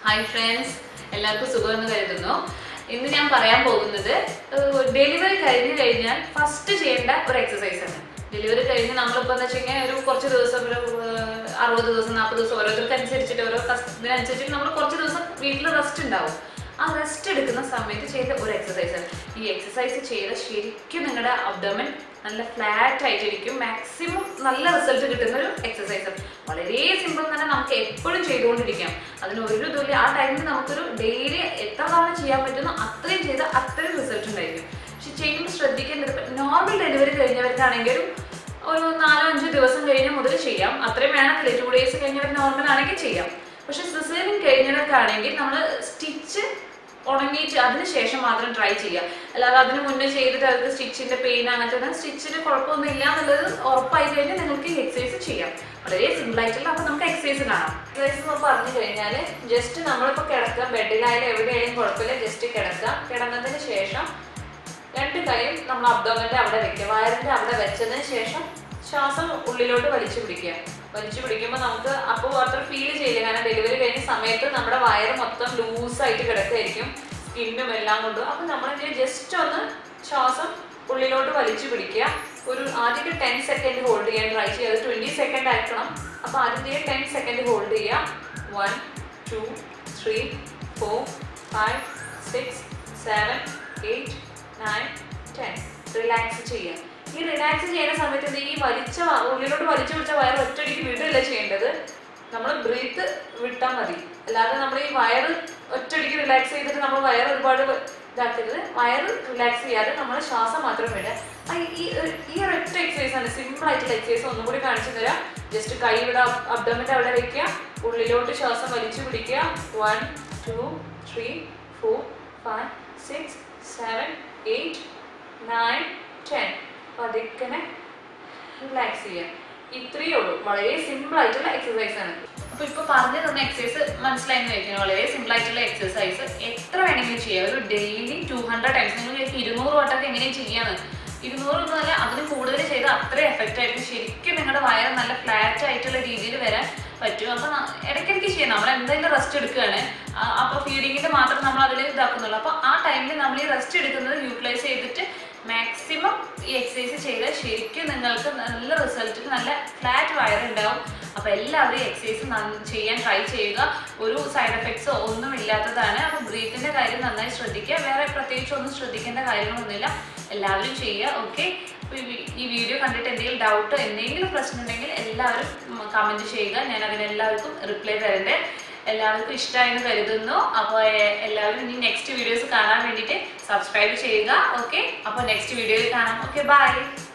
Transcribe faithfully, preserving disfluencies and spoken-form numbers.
Hi friends, എല്ലാവർക്കും സുഖമെന്ന് കരുതുന്നു. ഇന്ന് ഞാൻ പറയാൻ പോകുന്നത് ഡെലിവറി കഴിഞ്ഞു കഴിഞ്ഞാൽ ഫസ്റ്റ് ചെയ്യേണ്ട ഒരു എക്സസൈസ് ആണ്. ഡെലിവറി കഴിഞ്ഞ് നമ്മളിപ്പോൾ എന്ന് വെച്ചാൽ ഒരു കുറച്ച് ദിവസം ഒരു അറുപത് ദിവസം നാൽപ്പത് ദിവസം ഓരോരുത്തർക്ക് അനുസരിച്ചിട്ട് ഓരോ ഇതിനനുസരിച്ചിട്ട് നമ്മൾ കുറച്ച് ദിവസം വീട്ടിൽ റെസ്റ്റ് ഉണ്ടാവും. ആ റെസ്റ്റ് എടുക്കുന്ന സമയത്ത് ചെയ്ത ഒരു എക്സസൈസ് ആണ്. ഈ എക്സസൈസ് ചെയ്ത ശരിക്കും നിങ്ങളുടെ അബ്ഡോമൻ നല്ല ഫ്ലാറ്റ് ആയിട്ടിരിക്കും. മാക്സിമം നല്ല റിസൾട്ട് കിട്ടുന്ന ഒരു എക്സസൈസ് ആണ്. വളരെ സിമ്പിൾ തന്നെ നമുക്ക് എപ്പോഴും ചെയ്തുകൊണ്ടിരിക്കാം. അതിന് ഒരു ഇതുമില്ല. ആ ടൈമിൽ നമുക്കൊരു ഡെയിലി എത്ര തവണ ചെയ്യാൻ പറ്റുന്നോ അത്രയും ചെയ്താൽ അത്രയും റിസൾട്ട് ഉണ്ടായിരിക്കും. പക്ഷെ ചെയ്യുമ്പോൾ ശ്രദ്ധിക്കേണ്ടത് നോർമൽ ഡെലിവറി കഴിഞ്ഞവർക്കാണെങ്കിലും ഒരു നാലോ അഞ്ചോ ദിവസം കഴിഞ്ഞ മുതൽ ചെയ്യാം. അത്രയും വേണമെന്നില്ല. ടു ഡേയ്സ് കഴിഞ്ഞവർ നോർമൽ ആണെങ്കിൽ ചെയ്യാം. പക്ഷെ സിസേറിയൻ കഴിഞ്ഞവർക്കാണെങ്കിൽ നമ്മൾ സ്റ്റിച്ച് ഉണങ്ങിയിട്ട് അതിന് ശേഷം മാത്രം ട്രൈ ചെയ്യാം. അല്ലാതെ അതിന് മുന്നേ ചെയ്തിട്ട് അവർക്ക് സ്റ്റിച്ചിന്റെ പെയിൻ അങ്ങനത്തെ സ്റ്റിച്ചിന് കുഴപ്പമൊന്നും ഇല്ല എന്നുള്ളത് ഉറപ്പായി കഴിഞ്ഞാൽ നിങ്ങൾക്ക് ഈ എക്സസൈസ് ചെയ്യാം. വളരെ സിമ്പിൾ ആയിട്ടുള്ള. അപ്പൊ നമുക്ക് എക്സസൈസ് കാണാം. എക്സസൈസ് എന്ന് പറഞ്ഞു കഴിഞ്ഞാൽ ജസ്റ്റ് നമ്മളിപ്പോൾ കിടക്കുക, ബെഡിലായാലും എവിടെയായാലും കുഴപ്പമില്ല, ജസ്റ്റ് കിടക്കുക. കിടന്നതിന് ശേഷം രണ്ട് കൈയും നമ്മൾ അബ്ഡോമന്റെ അവിടെ വെക്കുക. വയറിന്റെ അവിടെ വെച്ചതിന് ശേഷം ശ്വാസം ഉള്ളിലോട്ട് വലിച്ചു പിടിക്കുക. വലിച്ചു പിടിക്കുമ്പോൾ നമുക്ക് അപ്പോൾ അത്ര ഫീൽ ചെയ്യില്ല. കാരണം ഡെലിവറി കഴിഞ്ഞ സമയത്ത് നമ്മുടെ വയറ് മൊത്തം ലൂസായിട്ട് കിടക്കുകയായിരിക്കും, സ്കിന്നും എല്ലാം കൊണ്ടും. അപ്പം നമ്മളിങ്ങനെ ജസ്റ്റ് ഒന്ന് ശ്വാസം ഉള്ളിലോട്ട് വലിച്ചു പിടിക്കുക. ഒരു ആദ്യത്തെ ടെൻ സെക്കൻഡ് ഹോൾഡ് ചെയ്യാൻ ട്രൈ ചെയ്യുക. അത് ട്വൻറ്റി സെക്കൻഡ് ആക്കണം. അപ്പോൾ ആദ്യത്തെ ടെൻ സെക്കൻഡ് ഹോൾഡ് ചെയ്യുക. One two three four five six seven eight nine ten. Relax ചെയ്യുക. ഈ റിലാക്സ് ചെയ്യുന്ന സമയത്ത് ഈ വലിച്ച ഉള്ളിലോട്ട് വലിച്ചു പിടിച്ച വയർ ഒറ്റയടിക്ക് വിടുകയല്ല ചെയ്യേണ്ടത്. നമ്മൾ ബ്രീത്ത് വിട്ടാൽ മതി. അല്ലാതെ നമ്മൾ ഈ വയറ് ഒറ്റയടിക്ക് റിലാക്സ് ചെയ്തിട്ട് നമ്മൾ വയർ ഒരുപാട് ഇതാക്കരുത്. വയറ് റിലാക്സ് ചെയ്യാതെ നമ്മൾ ശ്വാസം മാത്രം വിടുക. ഈ ഈ ഒരൊറ്റ എക്സസൈസ് ആണ്, സിമ്പിൾ ആയിട്ടുള്ള എക്സസൈസ്. ഒന്നും കൂടി കാണിച്ചു തരാം. ജസ്റ്റ് കൈ ഇവിടെ അബ്ഡോമന്റെ അവിടെ വെക്കുക. ഉള്ളിലോട്ട് ശ്വാസം വലിച്ചു പിടിക്കുക. One two three four five six seven eight nine ten. പതുക്കനെ റിലാക്സ് ചെയ്യാം. ഇത്രയേ ഉള്ളൂ. വളരെ സിമ്പിൾ ആയിട്ടുള്ള എക്സസൈസ് ആണ്. അപ്പൊ ഇപ്പൊ പറഞ്ഞു തന്ന എക്സസൈസ് മനസ്സിലായെന്ന് കഴിക്കുന്നു. വളരെ സിമ്പിൾ ആയിട്ടുള്ള എക്സസൈസ് എത്ര വേണമെങ്കിലും ചെയ്യാം. ഒരു ഡെയിലി ടു ഹൺഡ്രഡ് ടൈംസ്. നിങ്ങൾ ഇരുന്നൂറ് വട്ടമൊക്കെ എങ്ങനെയും ചെയ്യാന്ന്. ഇരുന്നൂറ് എന്നല്ല, അതിന് കൂടുതൽ ചെയ്താൽ അത്രയും എഫക്റ്റ് ആയിരിക്കും. ശരിക്കും നിങ്ങളുടെ വയറ് നല്ല ഫ്ലാറ്റ് ആയിട്ടുള്ള രീതിയിൽ വരാൻ പറ്റും. അപ്പൊ ഇടയ്ക്കിടയ്ക്ക് ചെയ്യണം. നമ്മൾ എന്തായാലും റെസ്റ്റ് എടുക്കുകയാണ്. അപ്പൊ ഫീഡിങ്ങിന്റെ മാത്രം നമ്മൾ അതിൽ ഇതാക്കുന്നുള്ളൂ. അപ്പൊ ആ ടൈമിൽ നമ്മൾ ഈ റെസ്റ്റ് എടുക്കുന്നത് യൂട്ടിലൈസ് ചെയ്തിട്ട് മാക്സിമം ഈ എക്സസൈസ് ചെയ്താൽ ശരിക്കും നിങ്ങൾക്ക് നല്ല റിസൾട്ടിൽ നല്ല ഫ്ലാറ്റ് വയർ ഉണ്ടാവും. അപ്പോൾ എല്ലാവരും ഈ എക്സസൈസ് ചെയ്യാൻ ട്രൈ ചെയ്യുക. ഒരു സൈഡ് എഫക്ട്സോ ഒന്നും ഇല്ലാത്തതാണ്. അപ്പോൾ ബ്രീത്തിൻ്റെ കാര്യം നന്നായി ശ്രദ്ധിക്കുക. വേറെ പ്രത്യേകിച്ച് ഒന്നും ശ്രദ്ധിക്കേണ്ട കാര്യങ്ങളൊന്നുമില്ല. എല്ലാവരും ചെയ്യുക. ഓക്കെ. അപ്പോൾ ഈ വീഡിയോ കണ്ടിട്ട് എന്തെങ്കിലും ഡൗട്ടോ എന്തെങ്കിലും പ്രശ്നം ഉണ്ടെങ്കിൽ എല്ലാവരും കമൻറ്റ് ചെയ്യുക. ഞാൻ അതിനെല്ലാവർക്കും റിപ്ലൈ തരണ്ടേ. എല്ലാവർക്കും ഇഷ്ടമായെന്ന് കരുതുന്നു. അപ്പോൾ എല്ലാവരും ഇനി നെക്സ്റ്റ് വീഡിയോസ് കാണാൻ വേണ്ടിയിട്ട് സബ്സ്ക്രൈബ് ചെയ്യുക. ഓക്കെ. അപ്പോൾ നെക്സ്റ്റ് വീഡിയോയിൽ കാണാം. Okay, by.